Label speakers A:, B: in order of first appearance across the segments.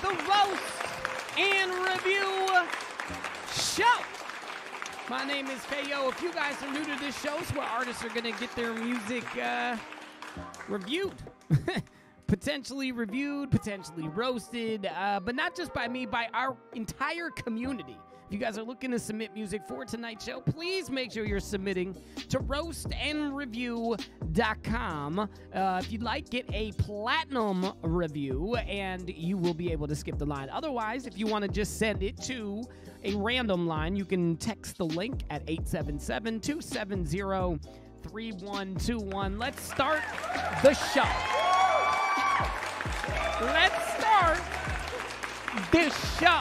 A: the Roast and Review Show. My name is KO. If you guys are new to this show, it's where artists are going to get their music reviewed. Potentially reviewed, potentially roasted, but not just by me, by our entire community. If you guys are looking to submit music for tonight's show, please make sure you're submitting to roastandreview.com. If you'd like, get a platinum review, and you will be able to skip the line. Otherwise, if you want to just send it to a random line, you can text the link at 877-270-3121. Let's start the show. Let's start this show.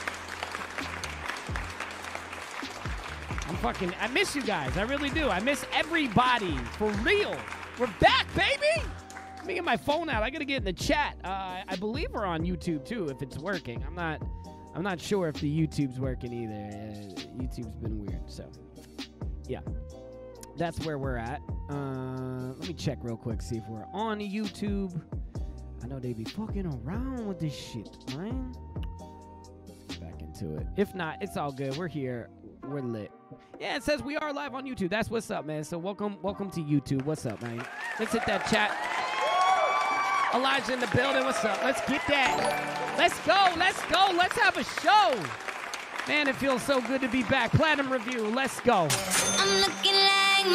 A: I miss you guys. I really do. I miss everybody. For real. We're back, baby. Let me get my phone out. I got to get in the chat. I believe we're on YouTube, too, if it's working. I'm not sure if the YouTube's working either. YouTube's been weird, so. Yeah. That's where we're at. Let me check real quick, see if we're on YouTube. I know they be fucking around with this shit, man. Let's get back into it. If not, it's all good. We're here. We're lit. Yeah, it says we are live on YouTube. That's what's up, man. So welcome to YouTube. What's up, man? Let's hit that chat. Elijah in the building. What's up? Let's get that. Let's go. Let's go. Let's have a show. Man, it feels so good to be back. Platinum Review. Let's go. I'm looking like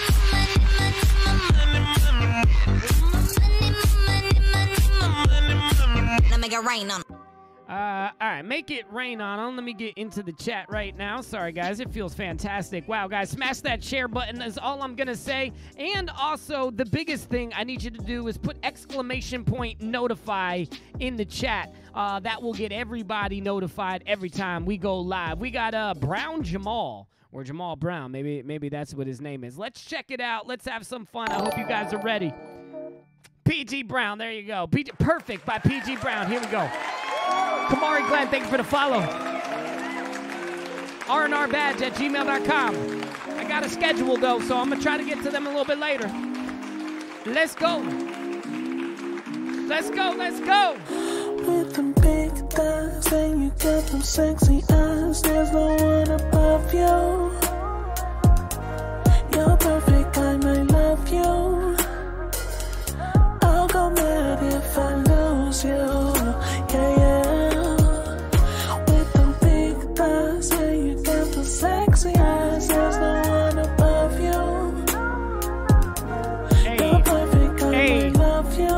A: money. Now make it rain on. All right, make it rain on them. Let me get into the chat right now. Sorry, guys. It feels fantastic. Wow, guys, smash that share button is all I'm going to say. And also, the biggest thing I need you to do is put !notify in the chat. That will get everybody notified every time we go live. We got Brown Jamal, or Jamal Brown. Maybe that's what his name is. Let's check it out. Let's have some fun. I hope you guys are ready. PG Brown, there you go. Perfect by PG Brown. Here we go. Kamari Glenn, thank you for the follow. rnrbadge@gmail.com. I got a schedule, though, so I'm going to try to get to them a little bit later. Let's go. Let's go, let's go.
B: With them big thighs and you got them sexy eyes, there's no one above you. You're perfect, I might love you. I'll go mad if I lose you. Yeah, yeah. With them big thighs and you got them sexy eyes, there's no one above you.
A: Hey.
B: You're perfect, I might love you.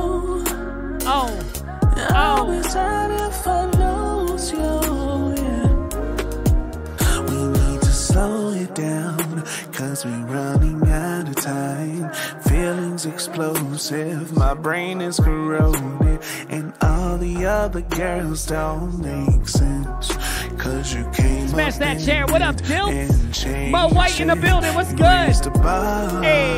B: I'll be sad if I lose you, yeah. We need to slow it down, cause we're running out of time. Feelings explosive, my brain is corroded, and all the other girls don't make sense. Cause you came
A: smash
B: up
A: that share. What up, Dill?
B: and
A: Mo White in the building. What's good? Hey.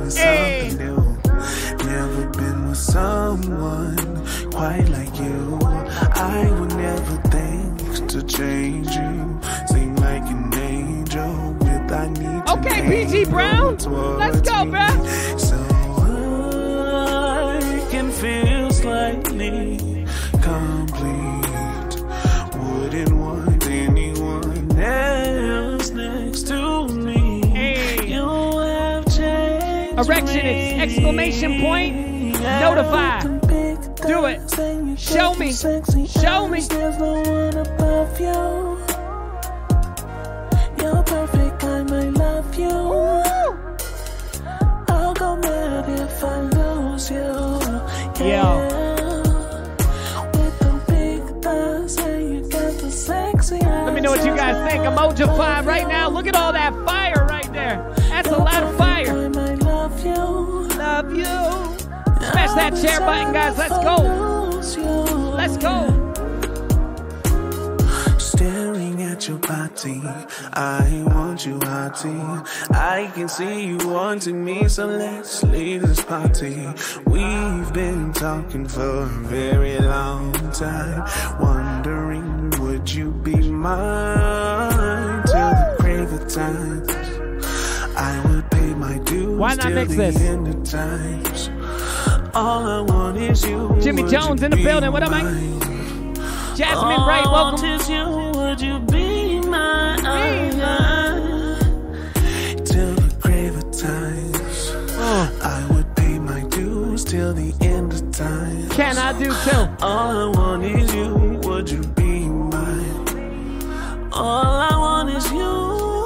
B: Never been with someone quite like you. I would never think to change you. Seem like an angel with I need to.
A: Okay, PG Brown. Let's go, bro.
B: So I can feel slightly complete. Wouldn't want anyone else next to me.
A: Hey.
B: You have changed.
A: Erection, it's !notify. Do it. Show me. Show me.
B: There's no one above you. You're perfect, I might love you. I'll go mad if I lose you.
A: Yeah.
B: With the big thighs and you got the sexy eyes.
A: Let me know what you guys think. Emoji5 right now. Look at all that fire right there. That's a lot of fire.
B: I might love you.
A: Love you. Smash that share button, guys. Let's go. Let's go.
B: Staring at your body, I want you, hottie. I can see you wanting me, so let's leave this party. We've been talking for a very long time, wondering would you be mine till the grave of times. I would pay my dues.
A: Why not mix this?
B: End of times. All I want is you.
A: Jimmy Jones in the building. What up, man? Jasmine Wright, welcome.
B: You, would you be my till the grave of times? I would pay my dues till the end of time.
A: Can I do too?
B: All I want is you. Would you be mine? All I want is you.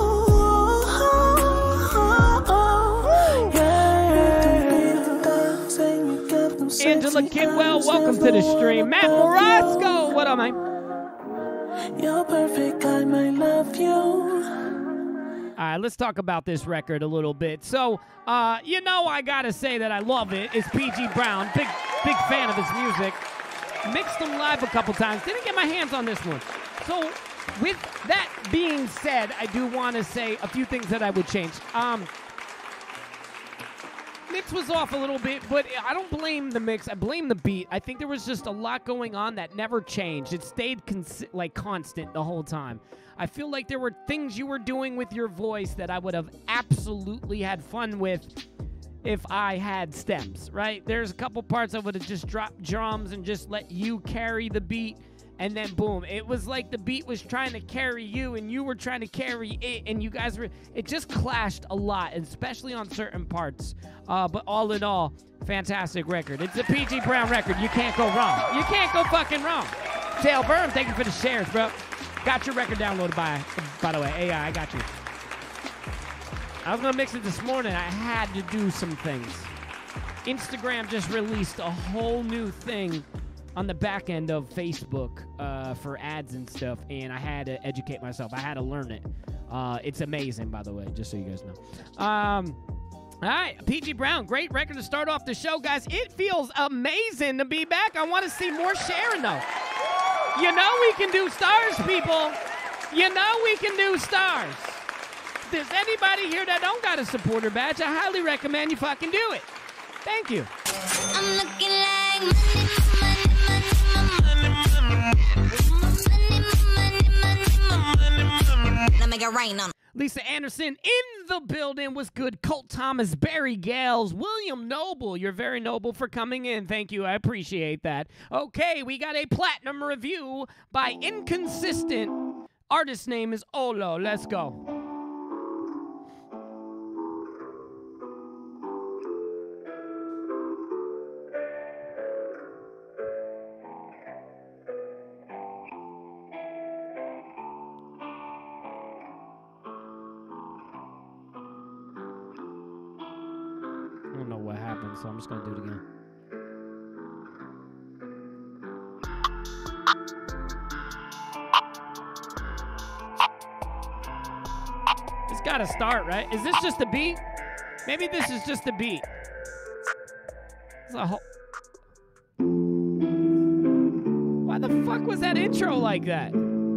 A: Angela Kidwell, welcome to the stream. Matt Morasco, what up, man?
B: You're perfect, I might love you.
A: All right, let's talk about this record a little bit. So, you know, I gotta say that I love it. It's PG Brown, big fan of his music. Mixed them live a couple times. Didn't get my hands on this one. So, with that being said, I do want to say a few things that I would change. Mix was off a little bit, but I don't blame the mix. I blame the beat. I think there was just a lot going on that never changed. It stayed constant the whole time. I feel like there were things you were doing with your voice that I would have absolutely had fun with if I had stems, right? There's a couple parts I would have just dropped drums and just let you carry the beat. And then, boom, it was like the beat was trying to carry you and you were trying to carry it, and you guys were, it just clashed a lot, especially on certain parts. But all in all, fantastic record. It's a PG Brown record. You can't go wrong. You can't go fucking wrong. Dale Burnham, thank you for the shares, bro. Got your record downloaded by the way. AI, I got you. I was going to mix it this morning. I had to do some things. Instagram just released a whole new thing on the back end of Facebook for ads and stuff, and I had to educate myself. I had to learn it. It's amazing, by the way, just so you guys know. All right, PG Brown, great record to start off the show, guys. It feels amazing to be back. I want to see more sharing, though. You know we can do stars, people. You know we can do stars. If there's anybody here that don't got a supporter badge, I highly recommend you fucking do it. Thank you.
C: I'm looking like money, make it rain on.
A: Lisa Anderson in the building was good. Colt Thomas, Barry Gales, William Noble. You're very noble for coming in. Thank you. I appreciate that. Okay, we got a platinum review by Inconsistent. Artist name is Olo. Let's go. So I'm just going to do it again. It's got to start, right? Is this just the beat? Maybe this is just the beat. It's a whole... Why the fuck was that intro like that?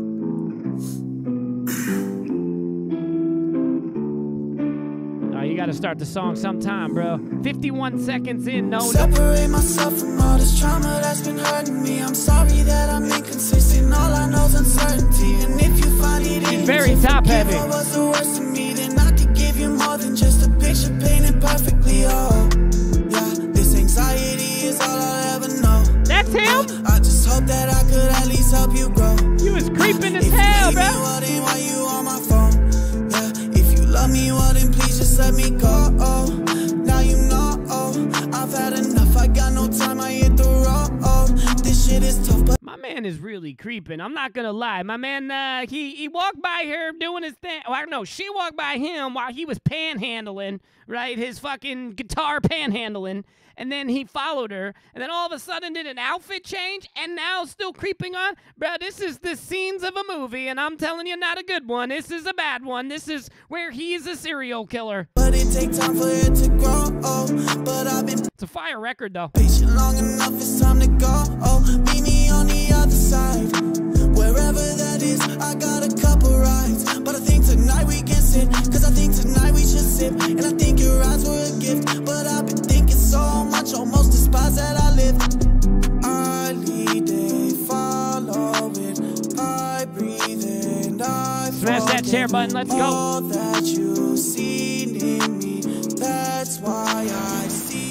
A: You gotta start the song sometime, bro. 51 seconds in, no.
B: Separate myself from all this trauma that's been hurting me. I'm sorry that I'm inconsistent. All I know is uncertainty. And if you find it
A: easy, very top heavy.
B: What was the worst of me, then I could give you more than just a picture painted perfectly. Oh, yeah, this anxiety is all I'll ever know.
A: That's him?
B: I just hope that I could at least help you grow.
A: You was creeping as hell, bro.
B: Why you on my phone? Yeah, if you love me, well then please just let me go. Oh, now you know. Oh, I've had enough. I got no time. I hit the road. Oh, this shit is tough, but
A: my man is really creeping. I'm not gonna lie. My man, he walked by her doing his thing. Well, I don't know. She walked by him while he was panhandling, right? His fucking guitar panhandling. And then he followed her, and then all of a sudden did an outfit change, and now still creeping on. Bro, this is the scenes of a movie, and I'm telling you, not a good one. This is a bad one. This is where he's a serial killer.
B: But it takes time for it to grow. Oh, but I've been
A: it's a fire record, though.
B: Patient long enough, it's time to go. Oh, meet me on the other side. Wherever that is, I got a couple rides. But I think tonight we can sit, cause I think tonight we should sip. And I think your eyes were a gift, but I've been thinking so much, almost despise that I live. Early day, follow it. I breathe and I
A: smash that share button, let's go.
B: All that you've seen in me, that's why I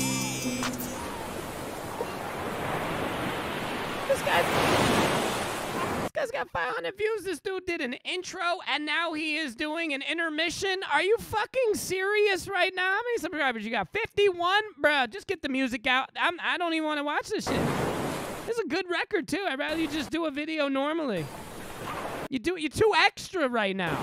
B: see.
A: This guy. got 500 views. This dude did an intro, and now he is doing an intermission. Are you fucking serious right now? How many subscribers you got? 51? Bruh, just get the music out. I don't even want to watch this shit. This is a good record, too. I'd rather you just do a video normally. You're too extra right now.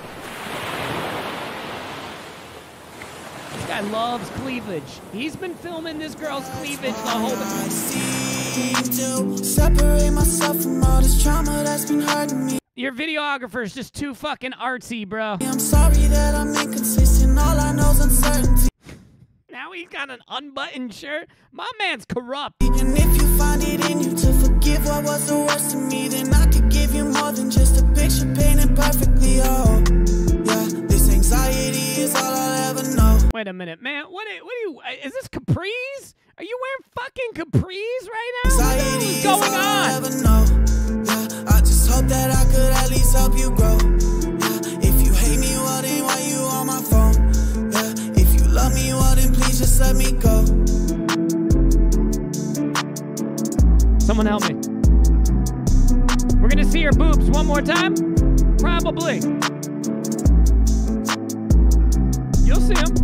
A: This guy loves cleavage. He's been filming this girl's cleavage the whole time. Separate myself from all this trauma that's been hurting me. Your videographer's just too fucking artsy, bro. I'm sorry that I'm inconsistent. All I know is uncertainty. Now he's got an unbuttoned shirt. My man's corrupt. And if you find it in you to forgive what was the worst to me, then I could give you more than just a picture painted perfectly. Oh, yeah, this anxiety is all I'll ever know. Wait a minute, man. What are you? Is this capris? Are you wearing fucking capris right now? What is going on? Yeah, I just hope that I could at least help you grow. Yeah, if you hate me, well then why you on my phone? Yeah, if you love me, well then please just let me go. Someone help me. We're gonna see her boobs one more time? Probably. You'll see them.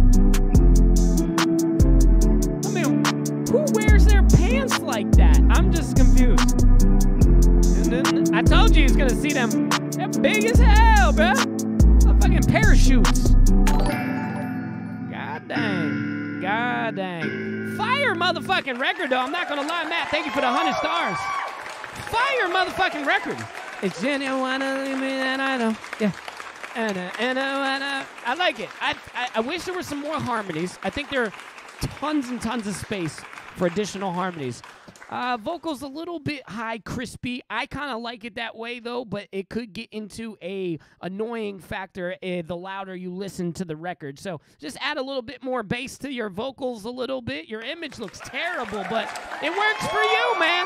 A: Who wears their pants like that? I'm just confused. And then I told you he's gonna see them. They're big as hell, bro. Fucking parachutes. God dang. God dang. Fire motherfucking record, though. I'm not gonna lie, Matt. Thank you for the 100 stars. Fire motherfucking record. It's genuine, and I know. Yeah. And I like it. I wish there were some more harmonies. I think there are tons and tons of space for additional harmonies. Vocals a little bit high, crispy. I kind of like it that way, though, but it could get into a annoying factor the louder you listen to the record. So just add a little bit more bass to your vocals a little bit. Your image looks terrible, but it works for you, man.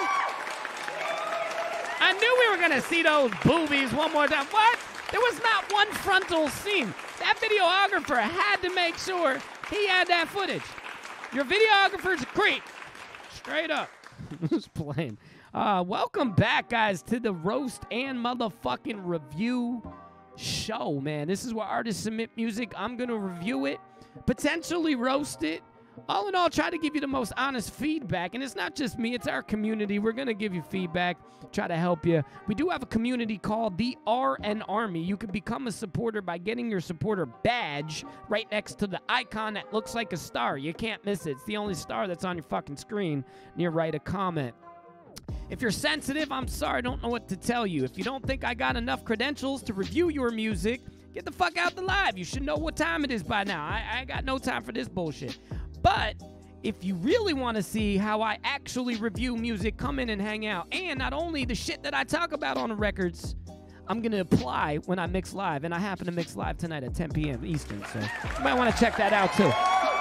A: I knew we were going to see those boobies one more time. What? There was not one frontal scene. That videographer had to make sure he had that footage. Your videographer's a creep. Straight up. Just playing. Welcome back, guys, to the roast and motherfucking review show, man. This is where artists submit music. I'm going to review it, potentially roast it. All in all, try to give you the most honest feedback. And it's not just me, it's our community. We're going to give you feedback, try to help you. We do have a community called the RN Army. You can become a supporter by getting your supporter badge right next to the icon that looks like a star. You can't miss it. It's the only star that's on your fucking screen near write a comment. If you're sensitive, I'm sorry, I don't know what to tell you. If you don't think I got enough credentials to review your music, get the fuck out the live. You should know what time it is by now. I got no time for this bullshit. But if you really want to see how I actually review music, come in and hang out. And not only the shit that I talk about on the records, I'm going to apply when I mix live. And I happen to mix live tonight at 10 p.m. Eastern, so you might want to check that out, too.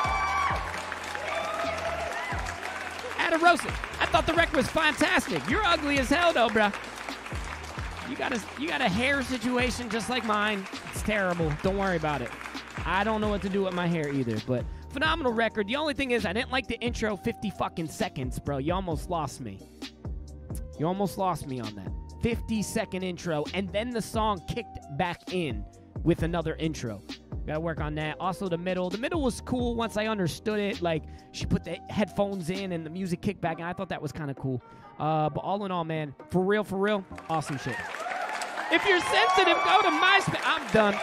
A: Roasted. I thought the record was fantastic. You're ugly as hell, though, bro. You got a hair situation just like mine. It's terrible. Don't worry about it. I don't know what to do with my hair either, but phenomenal record. The only thing is I didn't like the intro 50 fucking seconds, bro. You almost lost me. You almost lost me on that. 50-second intro, and then the song kicked back in with another intro. Gotta work on that. Also, the middle. The middle was cool once I understood it. Like, she put the headphones in and the music kicked back, and I thought that was kind of cool. But all in all, man, for real, awesome shit. If you're sensitive, go to MySpace. I'm done.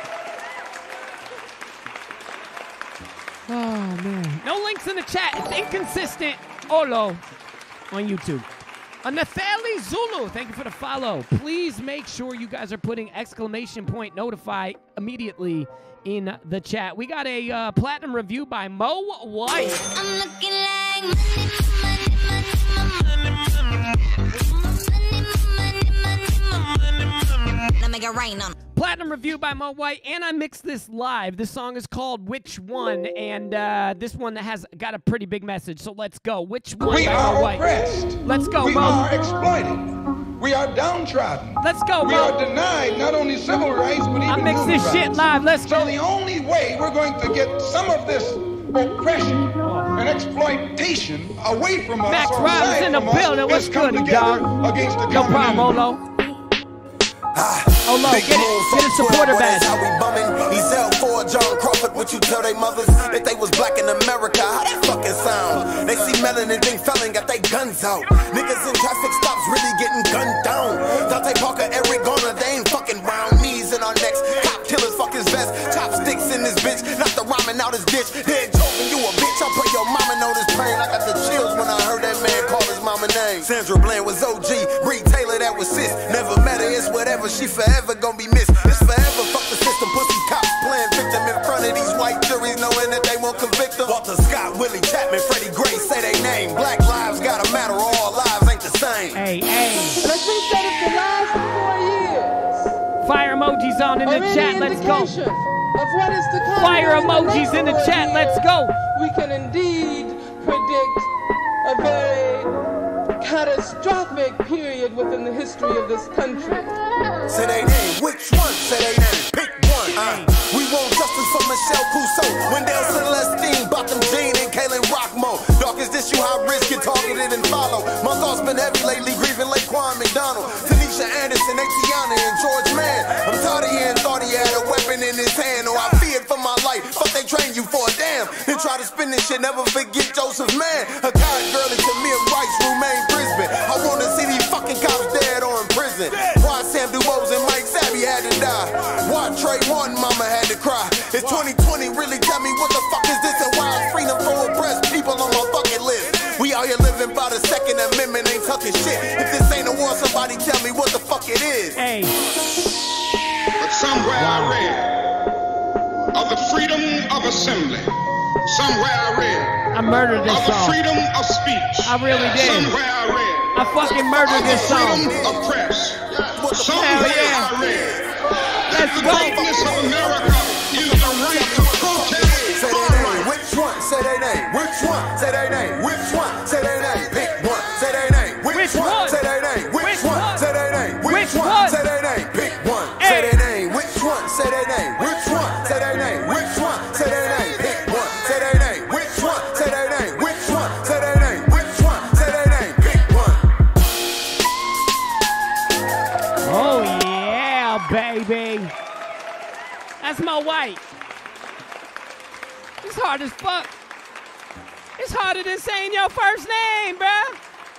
A: Oh, man. No links in the chat. It's inconsistent. Olo on YouTube. Nathali Zulu, thank you for the follow. Please make sure you guys are putting ! notify immediately in the chat. We got a platinum review by Mo White. I'm looking like platinum review by Mo White, and I mixed this live. This song is called Which One, and this one has got a pretty big message, so let's go. Which One by Mo White. Oppressed. Let's go, Mo.
D: We are exploited. We are downtrodden.
A: Let's go, Mo.
D: We are denied not only civil rights, but even
A: I mixed this shit live. Let's go.
D: So the only way we're going to get some of this oppression and exploitation away from us,
A: Max Robinson in the building. What's good, dog?
D: Against the
A: no problem, Olo. Oh no, get a supporter badge.
E: How we bumming? He sell for John Crawford. What you tell they mothers that they was black in America? How that fucking sound? They see melanin, think felon, got they guns out. Niggas in traffic stops really getting gunned down. Dante Parker, Eric Garner, they ain't fucking round. Knees in our necks, cop killers, fuck his vest. Chopsticks in this bitch, not the rhyming out his ditch. Dead joking, you a bitch. I pray your mama know this pain. I got the chills when I heard that man call his mama name. Sandra Bland was OG, Bree Taylor that was sis. Never met her, it's whatever. She forever gonna be missed. It's forever. Fuck the system, pussy cops playing victim in front of these white juries, knowing that they won't convict them. Walter Scott, Willie Chapman, Freddie Gray say they name. Black lives gotta matter, all lives ain't the same.
A: Hey.
F: Let's reset it the last 4 years.
A: Fire emojis on in the chat. Let's go.
F: Of what is to come.
A: Fire emojis in the chat. Let's go.
F: We can indeed predict a very catastrophic period within the history of this country.
E: Say they name, which one? Say they name, pick one. We want justice for Michelle Clouseau, Wendell Celestine, Botham Jean, and Kaylin Rockmo. Dark is this you how risk get targeted and follow. My thoughts been heavy lately, grieving Laquan McDonald, Tanisha Anderson, Atiana, and George Mann. I'm tired of hearing thought he had a weapon in his hand, or I feared for my life. Fuck, they train you for a damn. Then try to spin this shit, never forget Joseph Mann. A coward girl is Tamir Rice, Romaine Brisbane. I wanna see these fucking cops dead or in prison. Why Sam Dubose and Mike Savvy had to die? Why Trey One mama had to cry? It's 2020, really tell me what the fuck is this and why is freedom for oppressed people on my bucket list? We out here living by the Second Amendment, ain't talking shit. If this ain't a war, somebody tell me what the fuck it is.
A: Hey.
D: But somewhere I read of the freedom of assembly. Somewhere I read
A: I murdered this
D: of the
A: song.
D: freedom of speech.
A: I really did.
D: Somewhere I read
A: I fucking murdered
D: of the
A: this song.
D: freedom of press. Somewhere
A: Hell yeah.
D: I read that
A: Let's
D: the
A: go.
D: greatness of America is the right to protest.
E: Say their name, which one? Say their name, which one? Say their name, which one? Say their name, pick one. Say their name, which one? Say their name, which one? Say their name, which one? Say their name, pick one. Say their name, which one? Say their name, which one? Say their name, which one? Say their name, pick one. Say their name, which one? Say their name, which one? Say their name, which one? Say their name, pick one.
A: Oh yeah, baby. That's my white. It's hard as fuck. It's harder than saying your first name, bruh.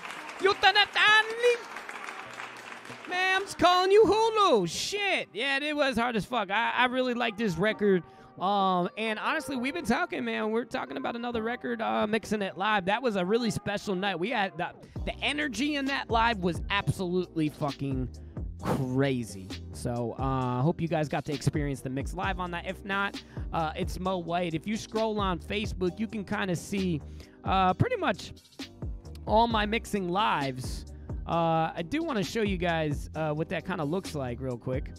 A: Man, I'm just calling you Hulu. Shit. Yeah, it was hard as fuck. I really like this record. And honestly, we've been talking, man. We're talking about another record, mixing it live. That was a really special night. We had the energy in that live was absolutely fucking crazy. So I hope you guys got to experience the mix live on that. If not, it's Mo White. If you scroll on Facebook, you can kind of see pretty much all my mixing lives. I do want to show you guys what that kind of looks like real quick.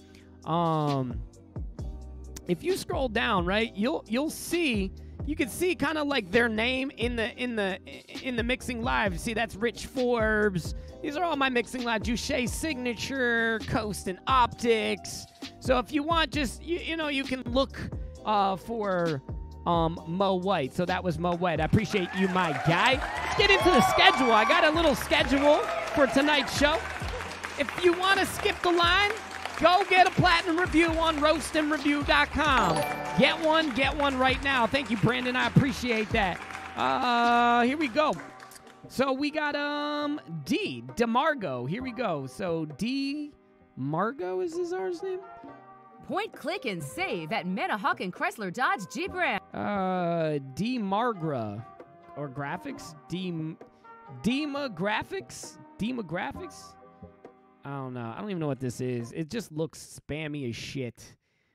A: If you scroll down, right, you'll see, you can see kind of like their name in the mixing live. See, that's Rich Forbes. These are all my mixing live. Juche Signature, Coast and Optics. So if you want, just you know, you can look for Mo White. So that was Mo White. I appreciate you, my guy. Let's get into the schedule. I got a little schedule for tonight's show. If you want to skip the line, go get a platinum review on roastandreview.com. Get one right now. Thank you, Brandon. I appreciate that. Here we go. So we got DeMargo. Here we go. So DeMargo is his artist name?
G: Point, click, and save at Manahawk and Chrysler Dodge Jeep Ram.
A: DeMargra or graphics? Demographics? I don't know. I don't even know what this is. It just looks spammy as shit.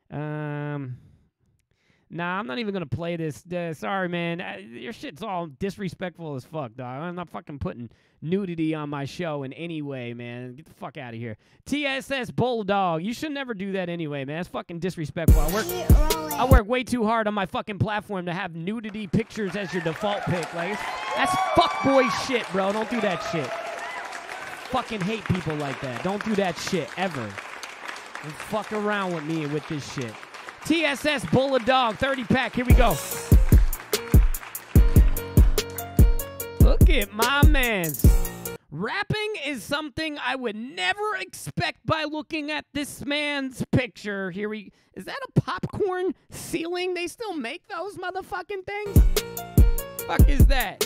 A: Nah, I'm not even going to play this. Sorry, man. Your shit's all disrespectful as fuck, dog. I'm not fucking putting nudity on my show in any way, man. Get the fuck out of here. TSS Bulldog. You should never do that anyway, man. That's fucking disrespectful. I work way too hard on my fucking platform to have nudity pictures as your default pick. Like, that's fuckboy shit, bro. Don't do that shit. Fucking hate people like that. Don't do that shit, ever. Don't fuck around with me with this shit. TSS Bulldog 30-pack. Here we go. Look at my man's Rapping is something I would never expect by looking at this man's picture. Is that a popcorn ceiling? They still make those motherfucking things? Fuck is that?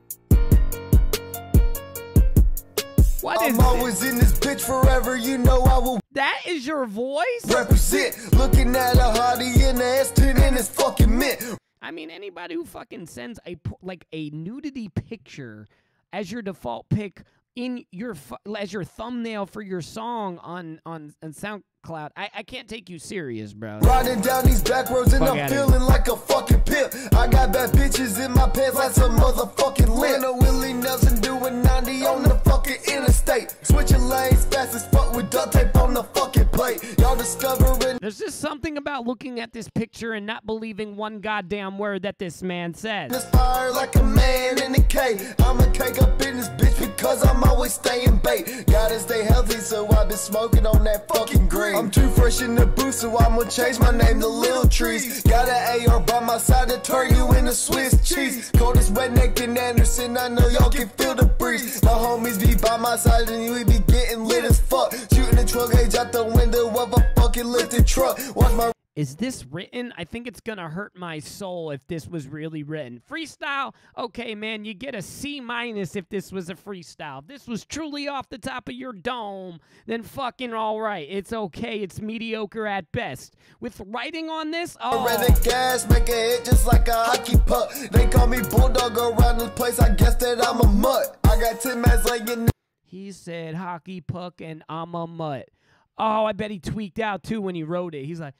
A: What is
E: I'm always in this bitch forever, you know I will.
A: That is your voice?
E: Represent, looking at a hottie in the S10 and it's fucking mint.
A: I mean, anybody who fucking sends a nudity picture as your default pick in your as your thumbnail for your song on SoundCloud, I can't take you serious, bro.
E: Riding down these back roads and I'm feeling like a fucking pimp. I got bad bitches in my pants like some motherfucking limp. No Willie Nelson doing 90 on the fucking interstate. Switching lanes fast as fuck with duct tape on the fucking plate. Y'all discovering.
A: There's just something about looking at this picture and not believing one goddamn word that this man says.
E: Inspired like a man in a cave. I'ma cake up in this bitch because I'm always staying bait. Gotta stay healthy, so I've been smoking on that fucking green. I'm too fresh in the booth, so I'ma change my name to Lil Trees. Got an AR by my side to turn you into Swiss cheese. Coldest redneck in Anderson, I know y'all can feel the breeze. My homies be by my side and we be getting lit as fuck. Shooting the 12 gauge out the window of a fucking lifted truck. Watch my.
A: Is this written? I think it's gonna hurt my soul if this was really written. Freestyle? Okay, man, you get a C- if this was a freestyle. If this was truly off the top of your dome, then fucking all right. It's okay. It's mediocre at best. With writing on this,
E: Red gas, make a hit just like a hockey puck. They call me Bulldog around this place. I guess that I'm a mutt. I got 10 mans laying.
A: He said hockey puck and I'm a mutt. Oh, I bet he tweaked out too when he wrote it. He's like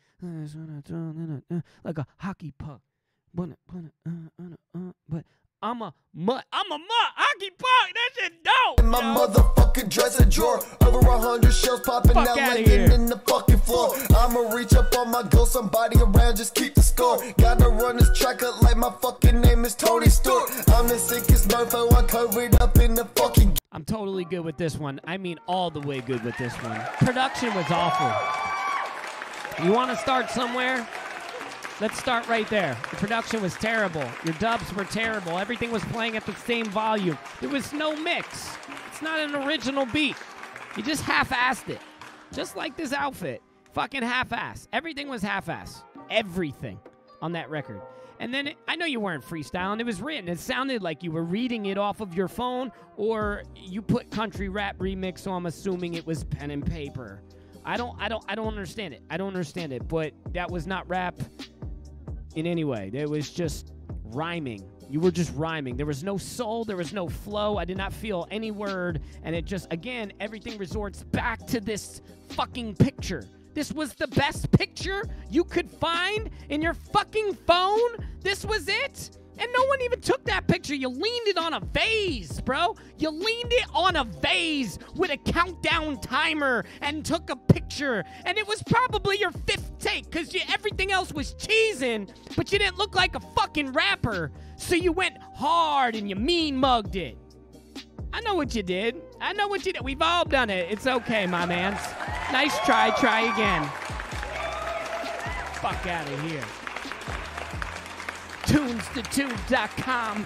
A: a hockey puck. But I'm a mutt. Hockey puck. That shit dope.
E: In my motherfucking dresser drawer. Over 100 shells popping out laying in the fucking floor. I'ma reach up on my goal. Somebody around, just keep the score. Gotta run this track up like my fucking name is Tony Stewart. I'm the sickest mofo. I covered up in the fucking.
A: I'm totally good with this one. I mean, all the way good with this one. Production was awful. You want to start somewhere? Let's start right there. The production was terrible. Your dubs were terrible. Everything was playing at the same volume. There was no mix. It's not an original beat. You just half-assed it. Just like this outfit. Fucking half-ass. Everything was half-ass. Everything on that record. And then, I know you weren't freestyling. It was written. It sounded like you were reading it off of your phone, or you put country rap remix, so I'm assuming it was pen and paper. I don't understand it. I don't understand it, but that was not rap in any way. It was just rhyming. You were just rhyming. There was no soul. There was no flow. I did not feel any word, and it just, again, everything resorts back to this fucking picture. This was the best picture you could find in your fucking phone? This was it? And no one even took that picture. You leaned it on a vase, bro. You leaned it on a vase with a countdown timer and took a picture. And it was probably your 5th take because everything else was cheesing, but you didn't look like a fucking rapper. So you went hard and you mean mugged it. I know what you did. I know what you did. We've all done it. It's okay, my man. Nice try. Try again. Fuck out of here. TunesTheTube.com.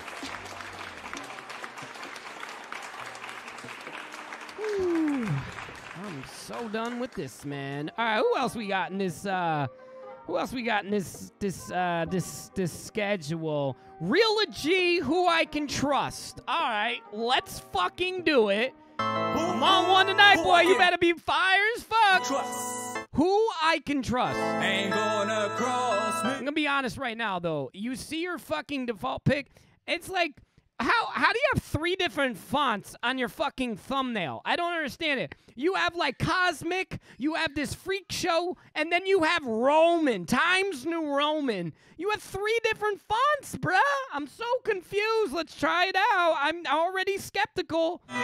A: I'm so done with this, man. All right, who else we got in this? Who else we got in this schedule? Real G, who I can trust. All right, let's fucking do it. I'm on one tonight, boy. You better be fire as fuck. Who I can trust. Ain't gonna cross me. I'm gonna be honest right now, though. You see your fucking default pick. It's like, how do you have 3 different fonts on your fucking thumbnail? I don't understand it. You have like Cosmic, you have this Freak Show, and then you have Roman, Times New Roman. You have 3 different fonts, bruh. I'm so confused. Let's try it out. I'm already skeptical.
H: Who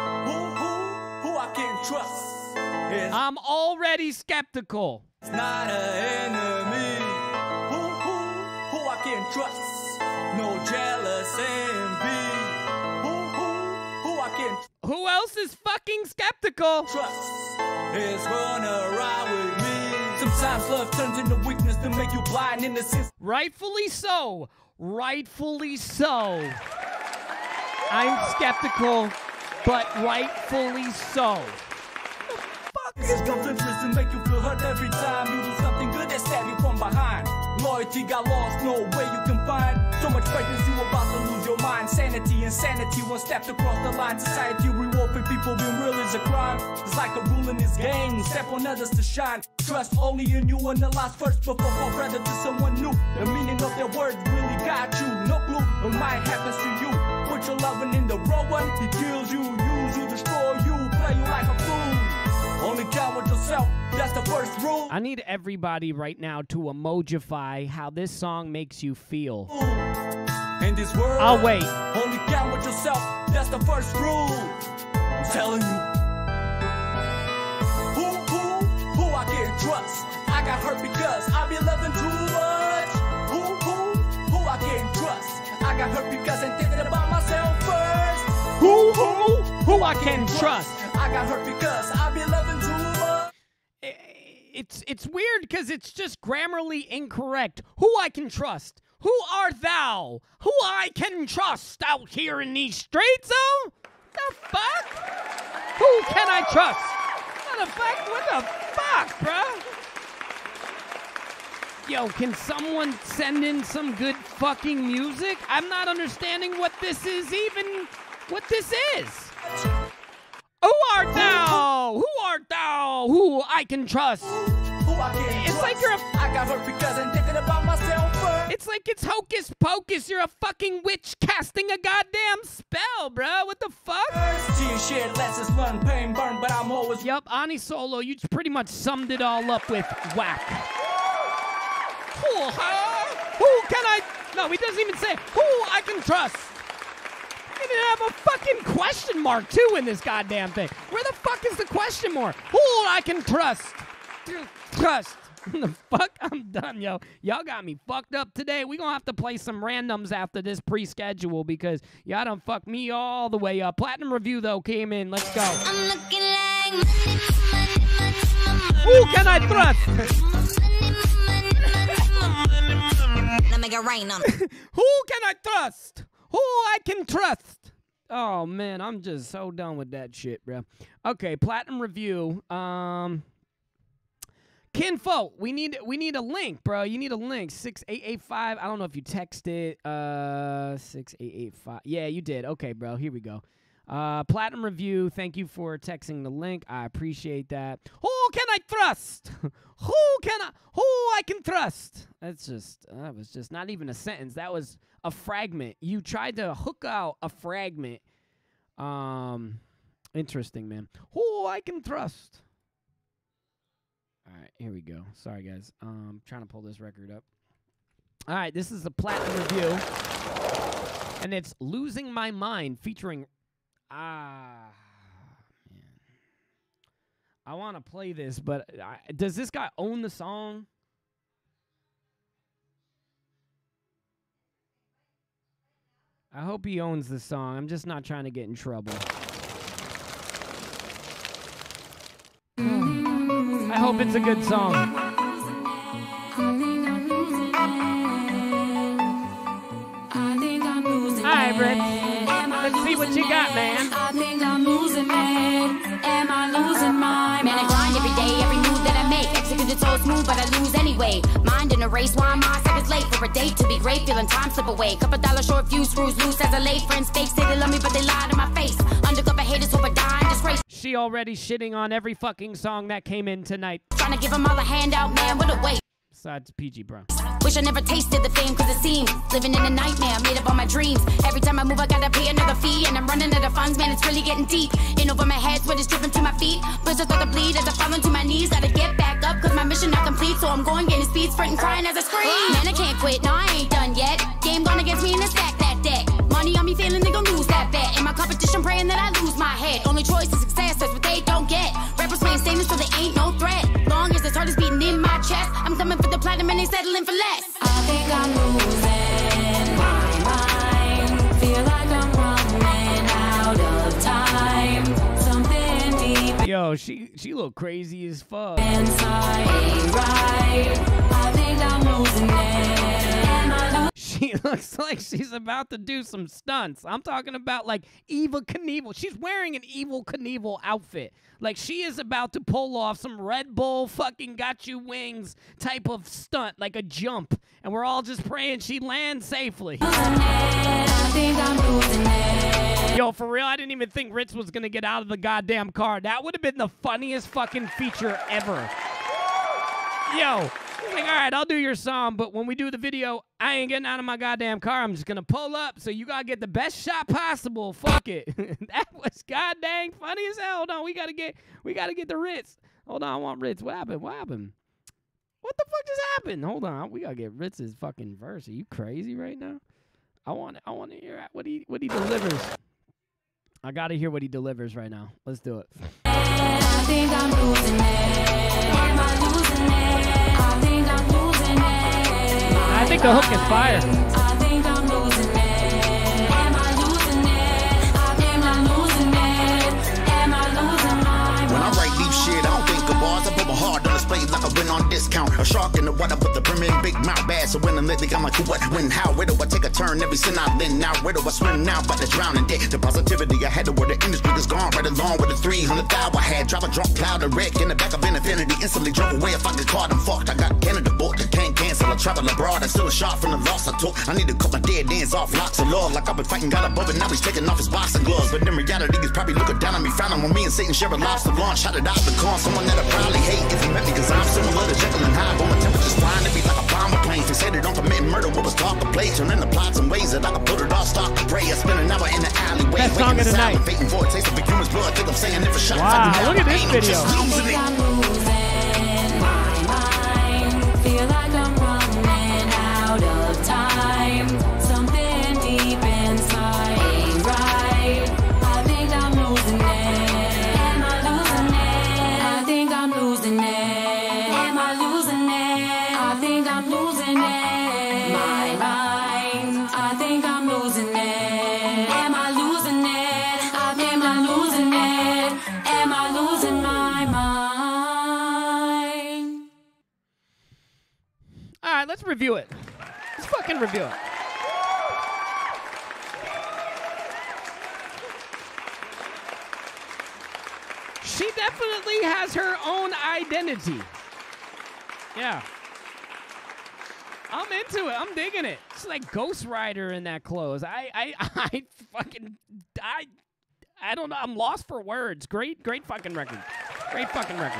H: I can trust?
A: I'm already skeptical.
H: It's not an enemy. Who I can trust? No jealous envy. Who I can
A: Who else is fucking skeptical?
H: trust is gonna ride with me. Sometimes love turns into weakness to make you blind in the sense.
A: Rightfully so. Rightfully so. I'm skeptical. but rightfully so.
H: It's conflicts to make you feel hurt every time you do something good that stab you from behind. Loyalty got lost, no way you can find. So much pregnancy, you about to lose your mind. Sanity, insanity, one step across the line. Society rewarding people being real is a crime. It's like a rule in this game, step on others to shine. Trust only in you and the last first before fall brother to someone new. The meaning of their words really got you. No clue what might happen to you. Put your loving in the wrong one, he kills you, use you, destroy you, play you like a fool. Only count with yourself, that's the first rule.
A: I need everybody right now to emojify how this song makes you feel.
H: In this world,
A: I'll wait.
H: Only count with yourself, that's the first rule. I'm telling you. Who I can't trust. I got hurt because I be loving too much. Who I can't trust. I got hurt because I'm thinking about myself first.
A: Who I can trust.
H: I got hurt because I be loving too much.
A: It's weird because it's just grammarly incorrect. Who I can trust. Who art thou? Who I can trust out here in these streets, oh? The fuck? Who can I trust? What the fuck, bro? Yo, can someone send in some good fucking music? I'm not understanding what this is even. What this is. Who art thou? Who art thou? Who I can trust?
H: Who I can't
A: It's
H: trust.
A: like you're a.
H: I got hurt because I'm thinking about myself first.
A: It's like it's hocus pocus. You're a fucking witch casting a goddamn spell, bro. What the fuck?
H: Tears shed, lessons learned, pain burn, but I'm always.
A: Yup, Ani Solo, you pretty much summed it all up with whack. Who can I? No, he doesn't even say who I can trust. He didn't have a fucking question mark too in this goddamn thing. Where the fuck is the question mark? Who I can trust? Trust. The fuck? I'm done, yo. Y'all got me fucked up today. We gonna have to play some randoms after this pre-schedule because y'all done fucked me all the way up. Platinum Review though came in. Let's go.
C: I'm looking like
A: Who can I trust?
C: Let me get rain on 'em.
A: Who can I trust? Who I can trust? Oh man, I'm just so done with that shit, bro. Okay, Platinum Review. Kinfolk, we need a link, bro. You need a link. 6885. I don't know if you texted 6885. Yeah, you did. Okay, bro. Here we go. Platinum Review, thank you for texting the link. I appreciate that. Who can I trust? Who I can trust? That was just not even a sentence. That was a fragment. You tried to hook out a fragment. Interesting, man. Who I can trust? All right, here we go. Sorry, guys. Trying to pull this record up. All right, this is the Platinum Review. And it's Losing My Mind featuring... man. I want to play this, but does this guy own the song? I hope he owns the song. I'm just not trying to get in trouble. I hope it's a good song. Hi, Rick. Let's see what you got, man.
I: I think I'm losing it. Am I losing mine? Man, I grind every day, every move that I make. Execute it so smooth, but I lose anyway. Mind in a race, why am I seconds late for a date to be great? Feeling time slip away. Couple dollar short, few screws loose as I lay. Friends fake, say they love me, but they lie to my face. Undercover haters hope I die in disgrace.
A: She already shitting on every fucking song that came in tonight.
I: Trying to give them all a handout, man, what a waste.
A: Besides PG, bro.
I: Wish I never tasted the fame, cause it seems living in a nightmare, made up all my dreams. Every time I move, I gotta pay another fee. And I'm running out of funds, man, it's really getting deep. In over my head, sweat is dripping to my feet. Blizzard start to bleed as I fall into my knees. Gotta get back up, cause my mission not complete. So I'm going, getting speed, sprinting, crying as I scream. Man, I can't quit, no, I ain't done yet. Game gone against me and I stack that deck. Money on me, feeling they gon' lose that bet. In my competition, praying that I lose my head. Only choice is success, that's what they don't get. Rappers playing statements, so they ain't no threat. Long as this heart is beating in my chest, I'm coming for the platinum and they settling for less. I think I'm losing my mind. Feel like I'm running out of time. Something deep.
A: Yo, she look crazy as fuck.
I: Inside ain't right. I think I'm losing it.
A: She looks like she's about to do some stunts. I'm talking about like Eva Knievel. She's wearing an Evil Knievel outfit. Like she is about to pull off some Red Bull fucking got you wings type of stunt, like a jump. And we're all just praying she lands safely. Yo, for real, I didn't even think Ritz was going to get out of the goddamn car. That would have been the funniest fucking feature ever. Yo. Like, all right, I'll do your song, but when we do the video, I ain't getting out of my goddamn car. I'm just going to pull up, so you got to get the best shot possible. Fuck it. That was goddamn funny as hell. Hold on, we got to get the Ritz. Hold on, I want Ritz. What happened? What happened? What the fuck just happened? Hold on, we got to get Ritz's fucking verse. Are you crazy right now? I want to hear what he delivers. I got to hear what he delivers right now. Let's do it.
I: I think I'm losing it. Am I losing it? I think I'm losing it.
A: I think the hook is fire.
I: I think I'm losing it. Am I losing it? I think I'm losing it. Am I losing my mind?
J: When I write deep shit, I don't think of bars. I put my heart on display like I win on discount. A shark in the water, put the brim in big mouth bass. So when I'm lately, I'm like, who, what, when, how? Where do I take a turn? Every sin I then now. Where do I swim now? But the drowning dead. The positivity I had to where the industry is gone. Right along with the 300,000 I had. Drop a drunk cloud and wreck in the back of infinity. Instantly drove away if I get caught. I'm fucked. I got Canada booked. I can't cancel. I travel abroad. I'm still a shot from the loss I took. I need to cut my dead ends off locks of love. Like I've been fighting God above it. Now he's taking off his boxing gloves. But in reality, he's probably looking down on me. Frowning when me and Satan share a lobster launch. How did I become someone that I probably hate if you met me? Cause I'm similar to Jekyll and Hyde. But my temperature's flying to be like a bomber plane. Fixated on committing murder. What was talk of play? Turning the plots and ways that I can put it all stock to pray. I spend an hour in the alleyway.
A: Best song of the night.
J: Waiting for a taste of a human's blood. Think I'm saying it for shots.
A: Wow, look at this video.
I: I think I'm losing my mind. Feel like I'm running out of time. Something deep inside ain't right. I think I'm losing it. Am I losing it? I think I'm losing it. Am I losing it? I think I'm losing it. My mind. I think I'm losing it. Am I losing it? I think I'm losing it. Am I losing my mind?
A: All right, let's review it. Let's fucking review it. She definitely has her own identity. Yeah. I'm into it. I'm digging it. It's like Ghost Rider in that clothes. I don't know. I'm lost for words. Great fucking record. Great fucking record.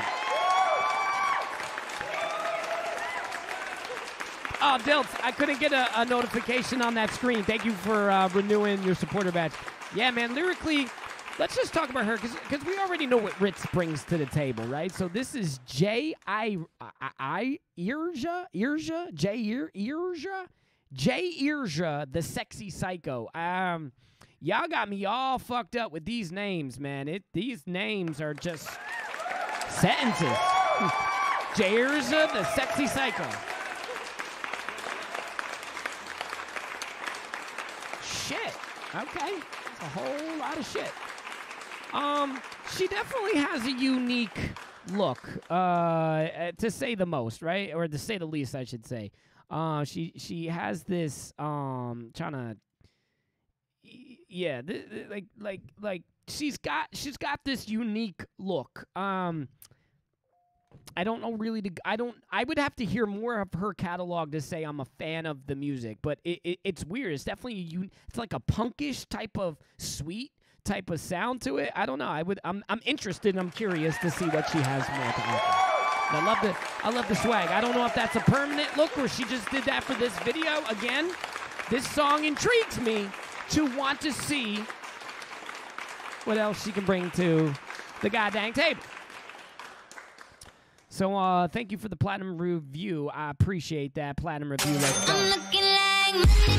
A: Oh, Dilts, I couldn't get a notification on that screen. Thank you for renewing your supporter badge. Yeah, man, lyrically, let's just talk about her because we already know what Ritz brings to the table, right? So this is J-Irja, the sexy psycho. Y'all got me all fucked up with these names, man. These names are just sentences. J-Irja, the sexy psycho. Shit. Okay. That's a whole lot of shit. She definitely has a unique look, to say the most, right? Or to say the least, I should say. She has this, like she's got this unique look. I don't know really. I would have to hear more of her catalog to say I'm a fan of the music, but it's weird. It's definitely it's like a punkish type of sweet type of sound to it. I don't know. I'm interested. I'm curious to see what she has more to offer. I love the swag. I don't know if that's a permanent look or she just did that for this video. Again, this song intrigues me to want to see what else she can bring to the goddamn table. So, thank you for the platinum review. I appreciate that platinum review. Let's go.
C: I'm looking like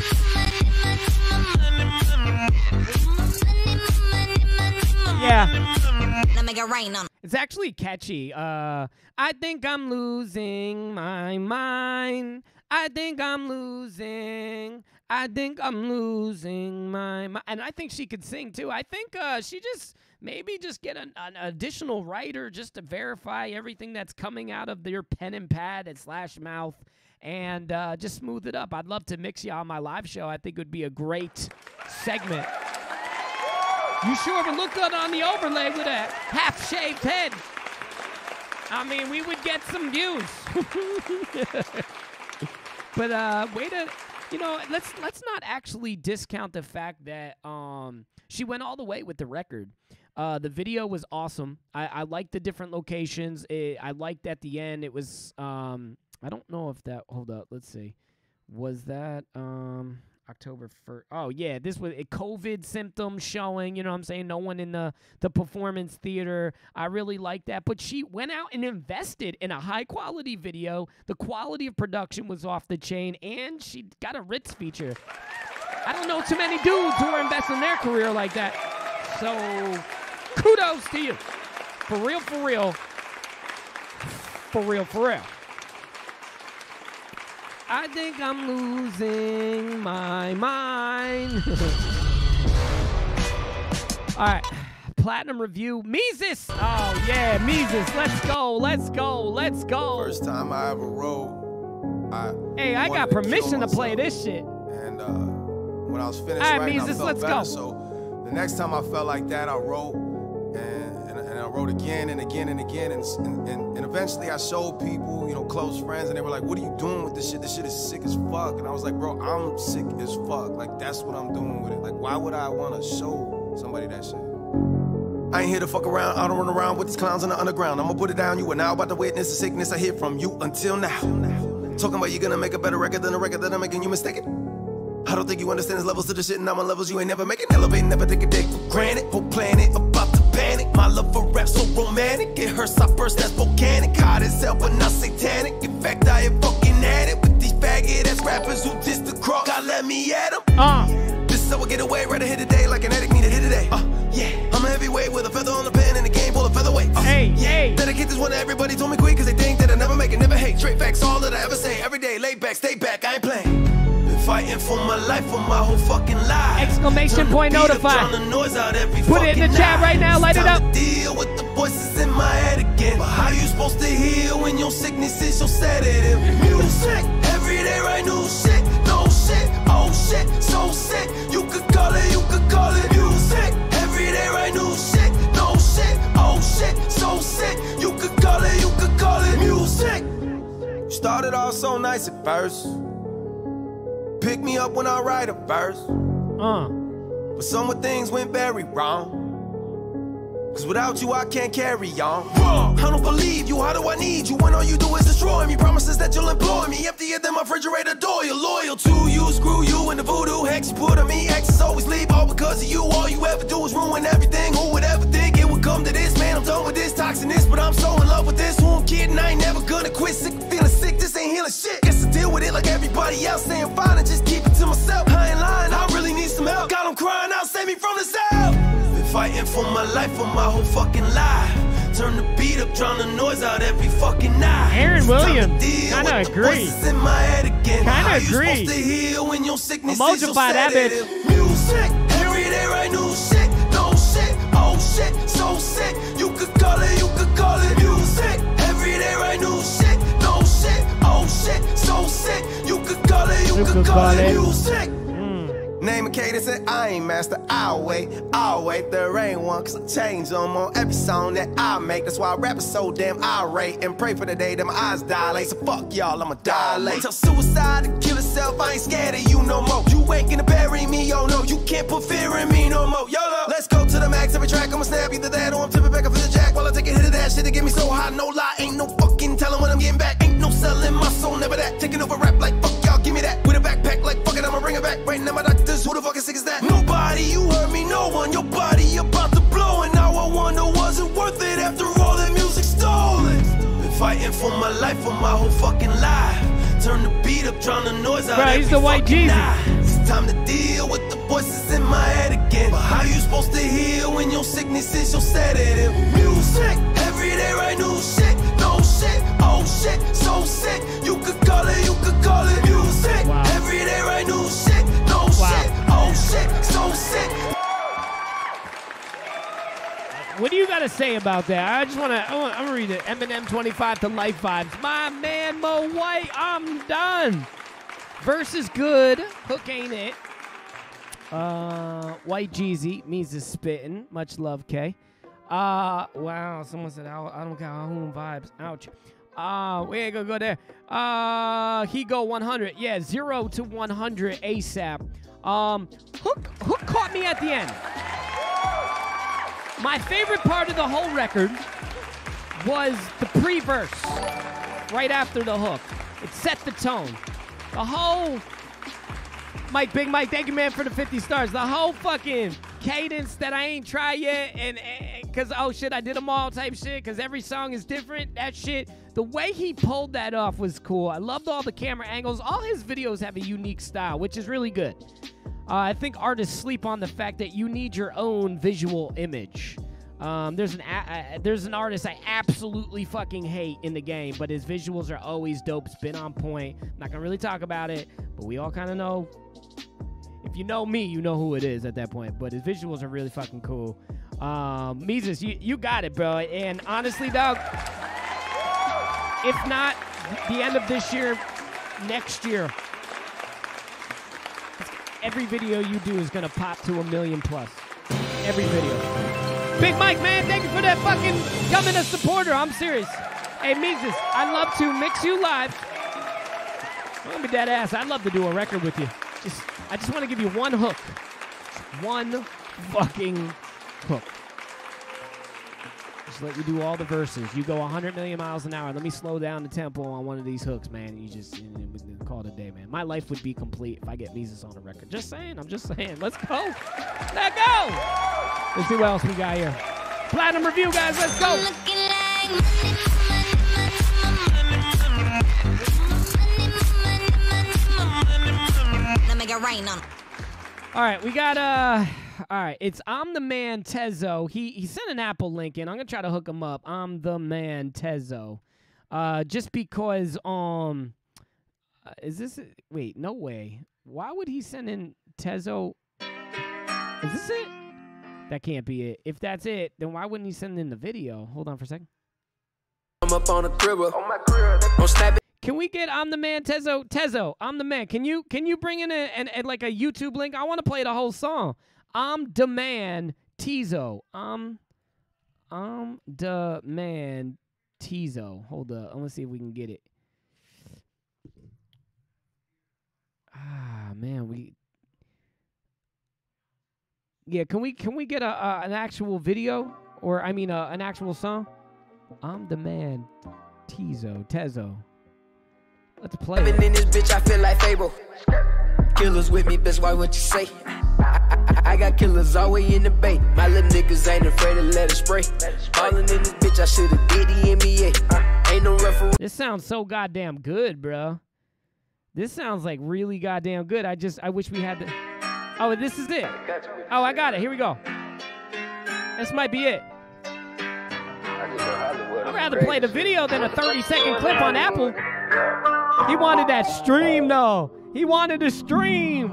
C: money.
A: Yeah.
C: Now make it rain on 'em.
A: It's actually catchy. I think I'm losing my mind. I think I'm losing my mind. And I think she could sing, too. I think she maybe just get an additional writer just to verify everything that's coming out of their pen and pad / mouth and just smooth it up. I'd love to mix you on my live show. I think it would be a great segment. You sure would look good on the overlay with a half-shaved head. I mean, we would get some views. But way to, you know, let's not actually discount the fact that she went all the way with the record. The video was awesome. I liked the different locations. I liked at the end. It was I don't know if that. Hold up. Let's see. Was that October 1st? Oh yeah, this was a COVID symptom showing. You know what I'm saying? No one in the performance theater. I really like that. But she went out and invested in a high quality video. The quality of production was off the chain, and she got a Ritz feature. I don't know too many dudes who are investing in their career like that. So kudos to you. For real, for real. For real, for real. I think I'm losing my mind. All right, platinum review. Mises. Oh, yeah, Mises. Let's go, let's go, let's go.
E: First time I ever wrote.
A: Hey, I got permission to play this shit.
E: And when I was finished
A: all right,
E: writing,
A: Mises,
E: I felt
A: let's
E: better.
A: go.
E: So the next time I felt like that, I wrote. And I wrote again and again and again, and eventually I showed people, you know, close friends, and they were like, what are you doing with this shit? This shit is sick as fuck. And I was like, bro, I'm sick as fuck. Like, that's what I'm doing with it. Like, why would I want to show somebody that shit? I ain't here to fuck around. I don't run around with these clowns in the underground. I'ma put it down. You are now about to witness the sickness I hear from you until now. Talking about you gonna make a better record than a record that I'm making, you mistaken. I don't think you understand his levels to the shit, and I'm on levels you ain't never making. Elevate, never take a day for granted. Whole planet about to panic. My love for rap so romantic. It hurts, I burst, that's volcanic. Hot as hell, but not satanic. In fact, I am fucking at it with these faggot-ass rappers who diss the cross. God let me at them. This is how I get away, right ahead today, like an addict need a hit today. Yeah, I'm a heavyweight with a feather on the pen and a game full of featherweights. Hey. Dedicate this one to everybody, told me quick, cause they think that I never make it, never hate. Straight facts, all that I ever say. Every day, lay back, stay back, I ain't playing. Fighting for my life, for my whole fucking life.
A: Exclamation point notify. Put it in the chat right now, light it up.
E: Deal with the voices in my head again. But how you supposed to heal when your sickness is your sedative? Music, every day write new shit, no shit, oh shit, so sick. You could call it music. Every day write new shit, no shit, oh shit, so sick. You could call it music. Started off so nice at first. Pick me up when I write a verse. But some of things went very wrong. Cause without you I can't carry on. I don't believe you, how do I need you when all you do is destroy me? Promises that you'll employ me, emptier than my refrigerator door. You're loyal to you, screw you and the voodoo hex you put on me. Exes always leave all because of you. All you ever do is ruin everything. Who would ever think it would come to this? Man, I'm done with this toxicness, but I'm so in love with this. Who I'm kidding, I ain't never gonna quit. Sick of feeling sick, this ain't healing shit. Guess I deal with it like everybody else, staying fine and just keep it to myself. I ain't lying, I really need some help. Got them crying out, save me from the cell. Been fighting for my life, for my whole fucking life. Turn the beat up, drown the noise out every fucking night.
A: Aaron Williams, kinda agree. Kinda agree. Emojify that bitch.
E: Music, every day write new shit, no shit, oh shit, so sick. You could call it music. Every day write new shit, no shit, oh shit, so sick. You could call it music. Name a cadence and I ain't master, I'll wait, there ain't one. Cause I change them on every song that I make. That's why I rap is so damn irate. And pray for the day that my eyes dilate. So fuck y'all, I'ma dilate. Tell suicide to kill itself, I ain't scared of you no more. You ain't gonna bury me, oh no. You can't put fear in me no more. YOLO, let's go to the max, every track I'ma snap either that or I'm tipping back up for the jack. While I take a hit of that shit to get me so hot, no lie. Ain't no fucking telling when I'm getting back. Ain't no selling my soul, never that. Taking over rap like fuck y'all, give me that. With a backpack like fuck it, I'ma bring it back. Right now my doctors, who the fuck is sick as that? Nobody, you heard me, no one. Your body about to blow, and now I wonder was it worth it after all that music stolen? Been fighting for my life, for my whole fucking life. Turn the beat up, drown the noise out.
A: Bro, he's the white Jesus.
E: It's time to deal with the voices in my head again. But how you supposed to heal when your sickness is your sedative? Music, every day write new shit, no shit, oh shit, so sick. You could call it music.
A: Wow.
E: Every day write new shit, no shit, oh shit, so sick.
A: What do you got to say about that? I just want to, I'm going to read it. Eminem 25 to Life Vibes. My man, Mo White, I'm done. Verse is good. Hook ain't it. White Jeezy means is spitting. Much love, K. Wow, someone said, I don't got home vibes. Ouch. We ain't gonna go there. He go 100. Yeah, 0 to 100 ASAP. Hook caught me at the end. My favorite part of the whole record was the pre-verse right after the hook. It set the tone. The whole Mike, Big Mike, thank you, man, for the 50 stars. The whole fucking cadence that I ain't tried yet, and because, oh, shit, I did them all type shit, because every song is different, that shit. The way he pulled that off was cool. I loved all the camera angles. All his videos have a unique style, which is really good. I think artists sleep on the fact that you need your own visual image. There's an artist I absolutely fucking hate in the game, but his visuals are always dope. It's been on point. I'm not going to really talk about it, but we all kind of know. If you know me, you know who it is at that point. But his visuals are really fucking cool. Mises, you got it, bro. And honestly, dog, if not the end of this year, next year, every video you do is going to pop to 1 million plus. Every video. Big Mike, man, thank you for that fucking coming a supporter. I'm serious. Hey, Mises, I'd love to mix you live. I'm going to be dead ass. I'd love to do a record with you. I just want to give you one hook. One fucking hook. Just let you do all the verses. You go 100 million miles an hour. Let me slow down the tempo on one of these hooks, man. You just call it a day, man. My life would be complete if I get Mises on a record. Just saying. I'm just saying. Let's go. Let's go. Let's see what else we got here. Platinum review, guys. Let's go. All right, we got all right, it's I'm the Man Tezo. He sent an Apple link in. I'm gonna try to hook him up. I'm the Man Tezo. Just because is this wait, no way. Why would he send in Tezo? Is this it? That can't be it. If that's it, then why wouldn't he send in the video? Hold on for a second. I'm up on a cribber. On my crib. Don't snap it. Can we get I'm the Man Tezo? Tezo, I'm the man. Can you bring in a like a YouTube link? I want to play the whole song. I'm the Man Tezo. I'm the Man Tezo. Hold up. I'm gonna see if we can get it. Ah, man, yeah, can we get an actual video, or I mean an actual song? I'm the Man Tezo. Let's play.
K: Living in this bitch, I feel like Fable. Killers with me, bitch, why would you say? I got killers always in the bay. My little niggas ain't afraid to let it spray. Ballin' in this bitch, I should've did the NBA. Ain't no referee.
A: This sounds so goddamn good, bro. This sounds like really goddamn good. I wish we had the. Oh, this is it. Oh, I got it. Here we go. This might be it. I'd rather play the video than a 30-second clip on Apple. He wanted that stream, though. He wanted to stream.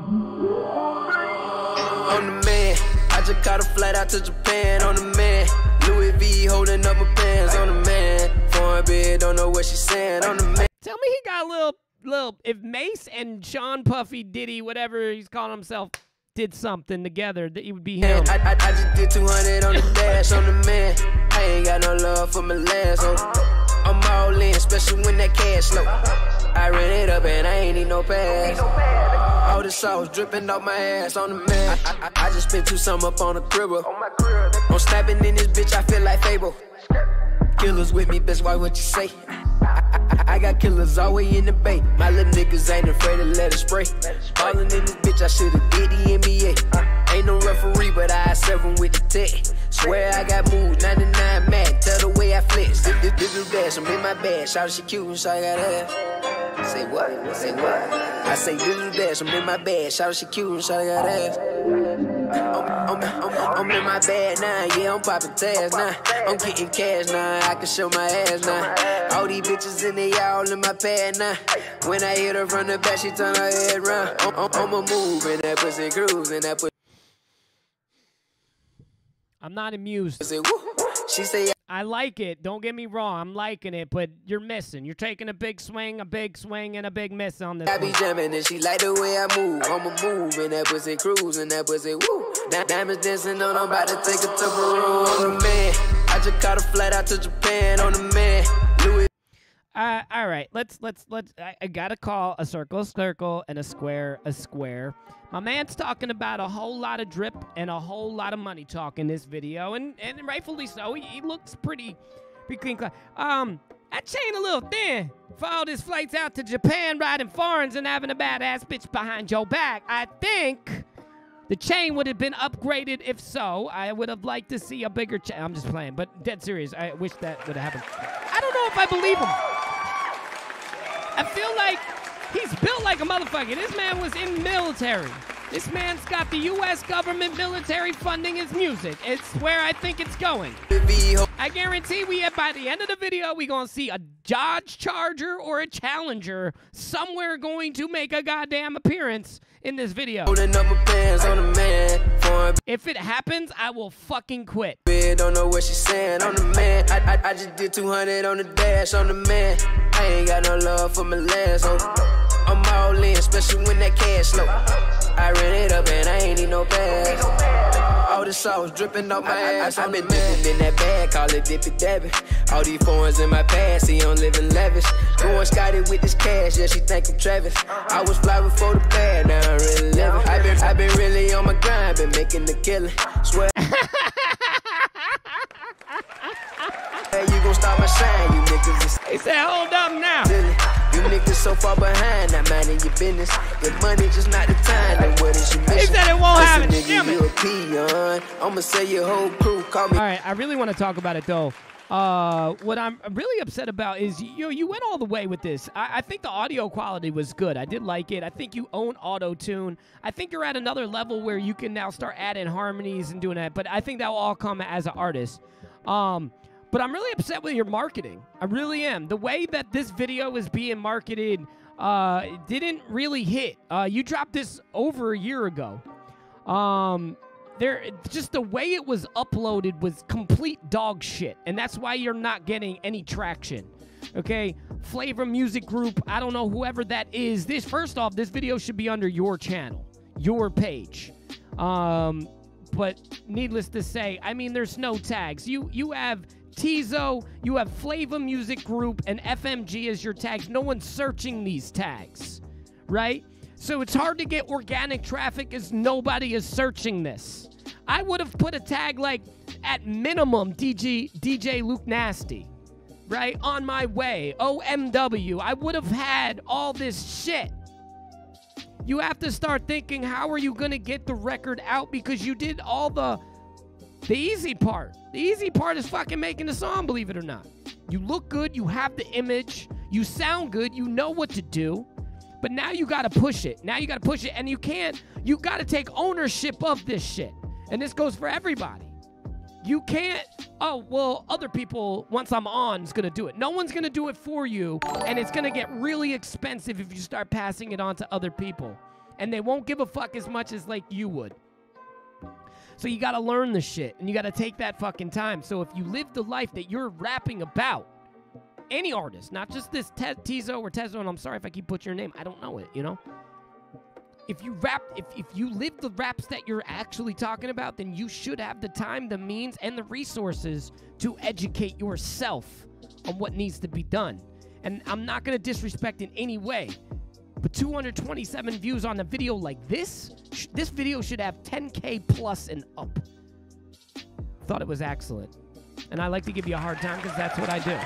K: On the man, I just caught a flight out to Japan. On the man, Louis V holding up her pants. On the man, foreign bed, don't know what she's saying. On the man.
A: Tell me he got a little. If Mace and Sean Puffy Diddy, whatever he's calling himself, did something together, that it would be him.
K: I just did 200 on the dash. On the man, I ain't got no love for my last. I'm all in, especially when that cash low. I ran it up and I ain't need no pass. All the sauce dripping off my ass. On the man, I just spent 2 something up on the cribber. I'm snapping in this bitch, I feel like Fable. Killers with me, bitch, why would you say? I got killers always in the bay. My little niggas ain't afraid to let it spray. Ballin' in this bitch, I should've did the NBA. Ain't no referee, but I 7 with the tech. Swear I got moves, 99 mad. Tell the way I flex. This is dash, I'm in my bag. Shout out she cute and shout out ass. Say what? Say what? I say this is dash, I'm in my bag. Shout out she cute and shout out ass. I'm in my bag now, yeah, I'm popping tags now. I'm getting cash now, I can show my ass now. All these bitches in the all in my pad now. When I hit her from the back, she turn her head round. I'ma move in that pussy cruise and that pussy.
A: I'm not amused.
K: She say
A: I like it. Don't get me wrong. I'm liking it, but you're missing. You're taking a big swing, and a big miss on this
K: I be
A: one.
K: jamming and she like the way I move. I'ma move and that pussy cruise and that pussy woo. Diamonds dancing on, I'm about to take it to Peru. On the man, I just caught a flight out to Japan on the man. Louis.
A: All right. Let's. I gotta call a circle a circle and a square a square. My man's talking about a whole lot of drip and a whole lot of money talk in this video, and rightfully so. He looks pretty clean cut. That chain a little thin for all these flights out to Japan, riding foreigns and having a badass bitch behind your back. I think the chain would have been upgraded. If so, I would have liked to see a bigger chain. I'm just playing, but dead serious. I wish that would have happened. I don't know if I believe him. I feel like he's built like a motherfucker. This man was in military. This man's got the U.S. government military funding his music. It's where I think it's going. I guarantee by the end of the video, we gonna see a Dodge Charger or a Challenger somewhere going to make a goddamn appearance in this video. If it happens, I will fucking quit.
K: Don't know what she's saying on the man. I just did 200 on the dash on the man. I ain't got no love for my last hoe. I'm all in, especially when that cash low. I ran it up and I ain't need no pass. All the sauce dripping off my ass. I been dipping in that bag, call it dippy dabby. All these foreigns in my past, see I'm living lavish. Going Scotty with this cash, yeah, she think I'm Travis. I was fly before the bad, now I'm really living. I been really on my grind, been making the killing. Swear. You gon' stop my shine, you niggas.
A: He said, hold up now.
K: You niggas so far behind, not minding your business. Your money just not the time, then what is your mission?
A: He said it won't happen.
K: Damn it. You a peon. I'ma say your whole crew, call me.
A: All right, I really want to talk about it, though. What I'm really upset about is, you went all the way with this. I think the audio quality was good. I did like it. I think you own auto-tune. I think you're at another level where you can now start adding harmonies and doing that, but I think that will all come as an artist. But I'm really upset with your marketing. I really am. The way that this video is being marketed didn't really hit. You dropped this over a year ago. Just the way it was uploaded was complete dog shit, and that's why you're not getting any traction. Okay, Flavor Music Group. I don't know whoever that is. First off, this video should be under your channel, your page. But needless to say, I mean, there's no tags. You have Tizo, you have Flavor Music Group, and FMG as your tags. No one's searching these tags, right? So it's hard to get organic traffic as nobody is searching this. I would have put a tag like, at minimum, DJ Luke Nasty, right? On my way, OMW. I would have had all this shit. You have to start thinking, how are you going to get the record out? Because you did all the easy part. The easy part is fucking making the song, believe it or not. You look good, you have the image, you sound good, you know what to do, but now you gotta push it. Now you gotta push it, and you gotta take ownership of this shit. And this goes for everybody. You can't, oh, well, other people, once I'm on, is gonna do it. No one's gonna do it for you, and it's gonna get really expensive if you start passing it on to other people. And they won't give a fuck as much as, like, you would. So you gotta learn the shit, and you gotta take that fucking time. So if you live the life that you're rapping about, any artist, not just this Tizo or Tezo, and I'm sorry if I keep putting your name, I don't know it, you know? If you rap, if you live the raps that you're actually talking about, then you should have the time, the means, and the resources to educate yourself on what needs to be done. And I'm not gonna disrespect in any way, but 227 views on a video like this video should have 10K plus and up. Thought it was excellent. And I like to give you a hard time because that's what I do.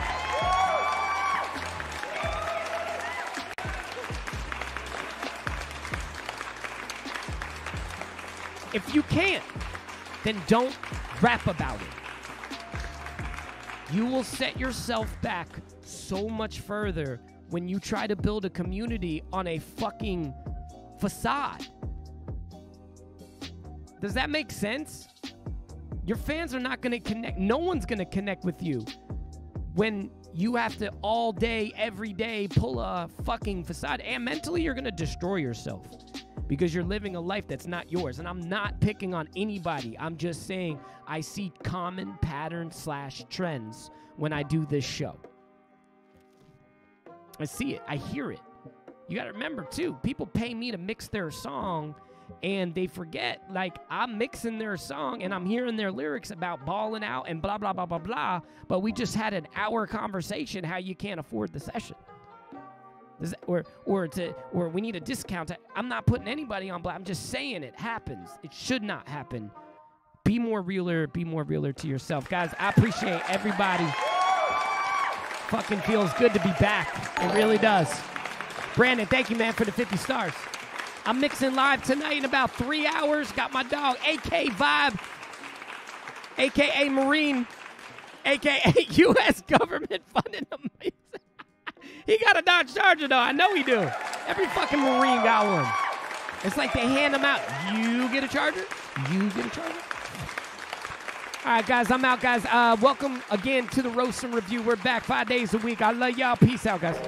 A: If you can't, then don't rap about it. You will set yourself back so much further when you try to build a community on a fucking facade. Does that make sense? Your fans are not going to connect. No one's going to connect with you when you have to all day, every day, pull a fucking facade. And mentally, you're going to destroy yourself. because you're living a life that's not yours. And I'm not picking on anybody. I'm just saying I see common patterns / trends when I do this show. I see it. I hear it. You got to remember, too, people pay me to mix their song, and they forget, like, I'm mixing their song, and I'm hearing their lyrics about balling out and blah, blah, blah, blah, blah, but we just had an hour conversation how you can't afford the session. Or we need a discount. I'm not putting anybody on blast. I'm just saying it happens. It should not happen. Be more realer to yourself. Guys, I appreciate everybody. Fucking feels good to be back. It really does. Brandon, thank you, man, for the 50 stars. I'm mixing live tonight in about 3 hours. Got my dog, AK Vibe, a.k.a. Marine, a.k.a. U.S. government funded amazing. He got a Dodge Charger, though. I know he do. Every fucking Marine got one. It's like they hand them out. You get a Charger? You get a Charger? All right, guys, I'm out, guys. Welcome again to the Roast and Review. We're back 5 days a week. I love y'all. Peace out, guys.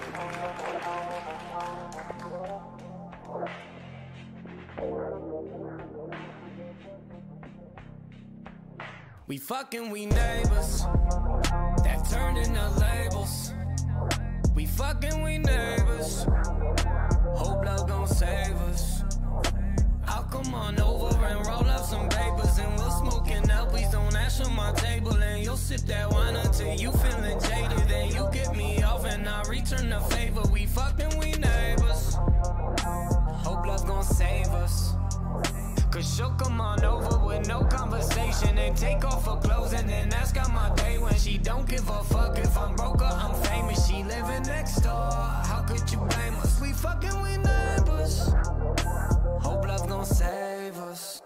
L: We fucking, we neighbors that turned into labels. We fucking, we neighbors. Hope love gon' save us. I'll come on over and roll up some papers, and we'll smoke and out. Please don't ash on my table, and you'll sip that wine until you feeling jaded. Then you get me off and I return the favor. We fucking, we neighbors. Hope love gon' save us. Cause she'll come on over with no conversation and take off her clothes and then ask how my day when she don't give a fuck if I'm broke or I'm famous. She living next door, how could you blame us? We fucking, we neighbors. Hope love gon' save us.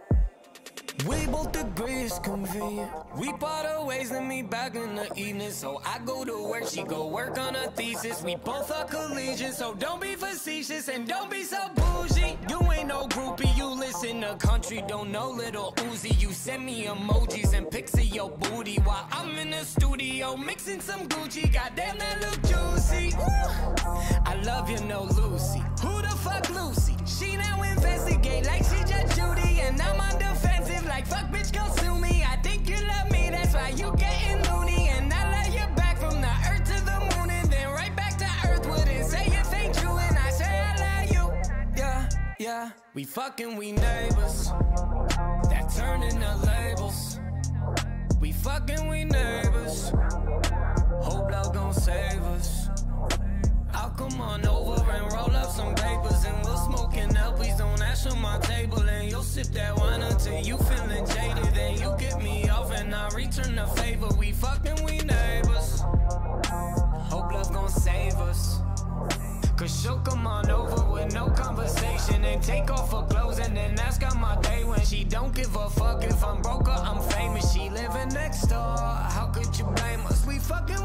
L: We both agree it's convenient. We part our ways and meet back in the evening. So I go to work, she go work on her thesis. We both are collegians, so don't be facetious and don't be so bougie. You ain't no groupie, you listen to country, don't know Little Uzi. You send me emojis and pics of your booty while I'm in the studio mixing some Gucci. Goddamn, that look juicy. Ooh. I love you, no Lucy. Who the fuck Lucy? She now investigate like she Judge Judy, and I'm on defensive like fuck bitch gon' sue me. I think you love me, that's why you getting loony, and I love you back from the earth to the moon and then right back to earth. Wouldn't say it ain't true, and I say I love you. Yeah, yeah. We fucking, we neighbors that turn into labels. We fucking, we neighbors. Hope love gon' save us. I'll come on over and roll up some papers, and we'll smoke and out. Please don't ash on my table, and you'll sip that wine until you feeling jaded. Then you get me off and I return the favor. We fucking, we neighbors. Hope love gon' save us. Cause she'll come on over with no conversation and take off her clothes and then ask how my day when she don't give a fuck if I'm broke or I'm famous. She living next door, how could you blame us? We fucking